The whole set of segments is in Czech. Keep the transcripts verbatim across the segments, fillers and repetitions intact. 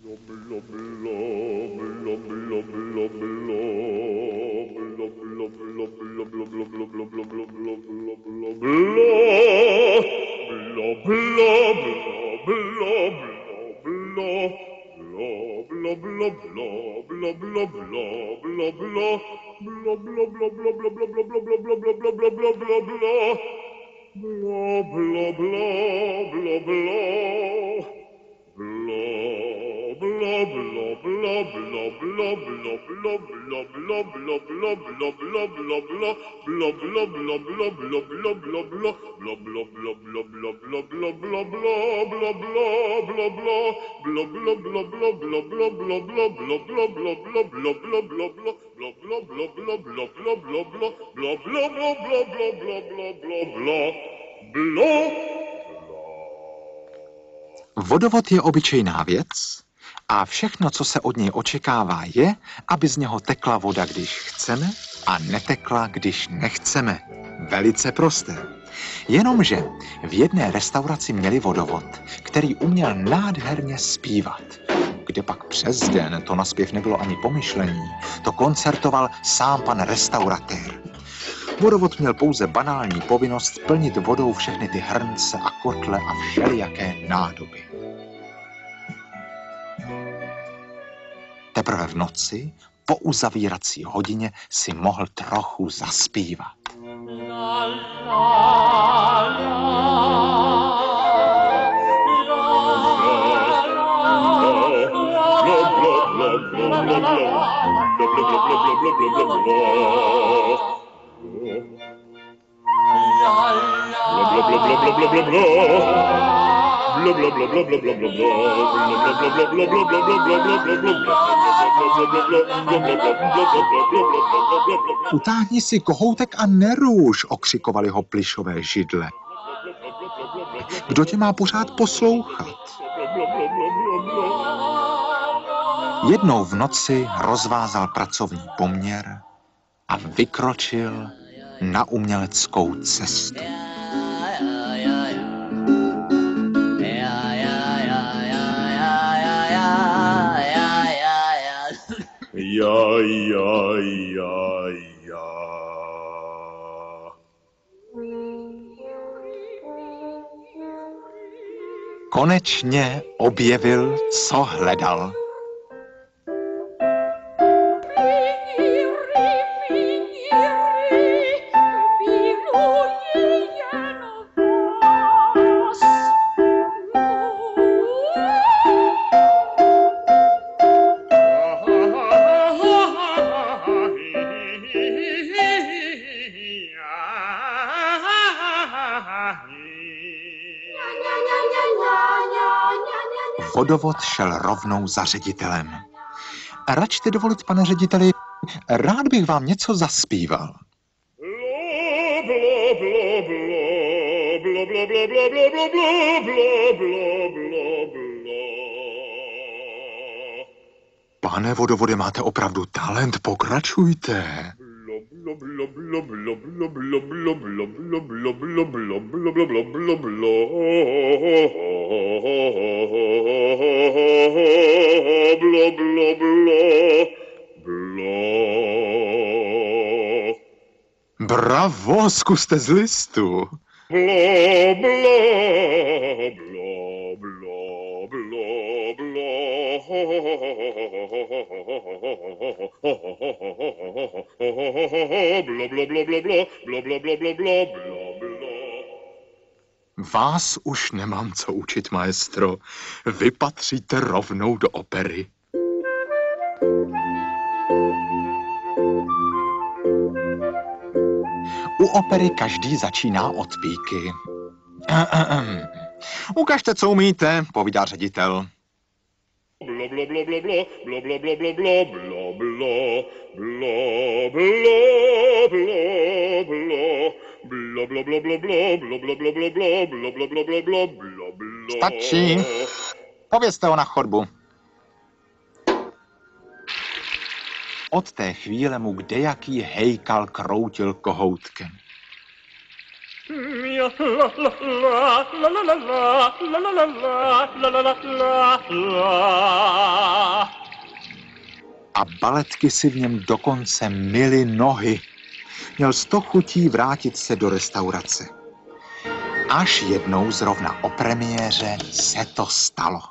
Vodovod je obyčejná věc a všechno, co se od něj očekává, je, aby z něho tekla voda, když chceme, a netekla, když nechceme. Velice prosté. Jenomže v jedné restauraci měli vodovod, který uměl nádherně zpívat. Kde pak přes den, to na zpěv nebylo ani pomyšlení, to koncertoval sám pan restauratér. Vodovod měl pouze banální povinnost plnit vodou všechny ty hrnce a kotle a všelijaké nádoby. Teprve v noci, po uzavírací hodině, si mohl trochu zaspívat. La, la, la. Utáhni si kohoutek a nerůž, okřikovali ho plyšové židle. Kdo tě má pořád poslouchat? Jednou v noci rozvázal pracovní poměr a vykročil na uměleckou cestu. Ja, ja, ja, ja. Konečně objevil, co hledal. Vodovod šel rovnou za ředitelem. Račte dovolit, pane řediteli, rád bych vám něco zaspíval. Pane Vodovode, máte opravdu talent, pokračujte. Bravo, zkuste z listu. Vás už nemám co učit, maestro. Vy patříte rovnou do opery. U opery každý začíná od píky. Ukažte, co umíte, povídá ředitel. Stačí. Povězte ho na chodbu. Od té chvíle mu kdejaký hejkal kroutil kohoutkem. a baletky si v něm dokonce myly nohy. Měl sto chutí vrátit se do restaurace. Až jednou zrovna o premiéře se to stalo.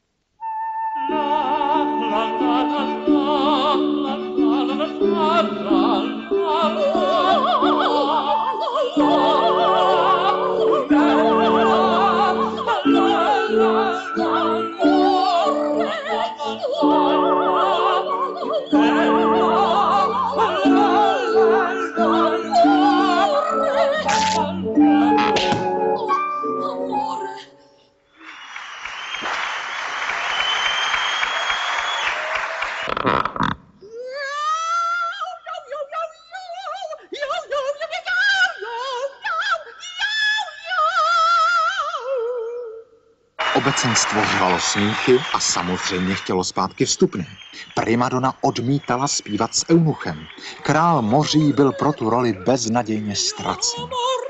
Obecenstvo řvalo smíchy a samozřejmě chtělo zpátky vstupné. Primadona odmítala zpívat s eunuchem. Král moří byl pro tu roli beznadějně ztracen.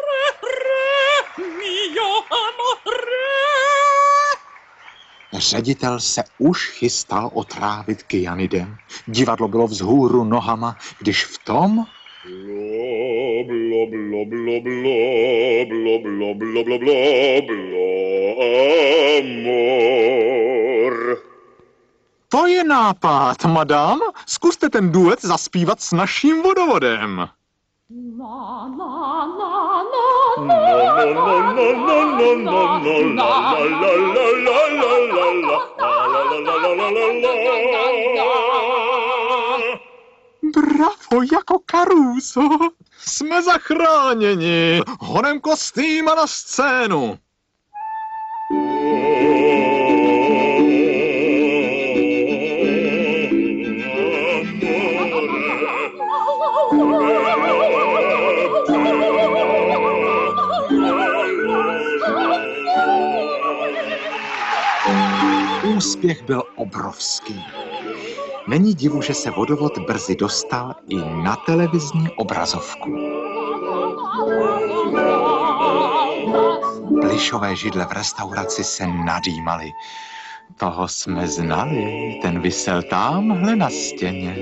Ředitel se už chystal otrávit kyanidem. Divadlo bylo vzhůru nohama, když v tom... Blo, blo, blo, blo, blo, blo, blo, blo, blo, blo, amor. To je nápad, madam. Zkuste ten duet zaspívat s naším vodovodem. Na, na, na, na, na, na, na, na, na, na, na, na. Bravo, jako Caruso. Jsme zachráněni. Honem kostýma na scénu. Úspěch byl obrovský. Není divu, že se vodovod brzy dostal i na televizní obrazovku. Plišové židle v restauraci se nadýmaly. Toho jsme znali, ten visel támhle na stěně.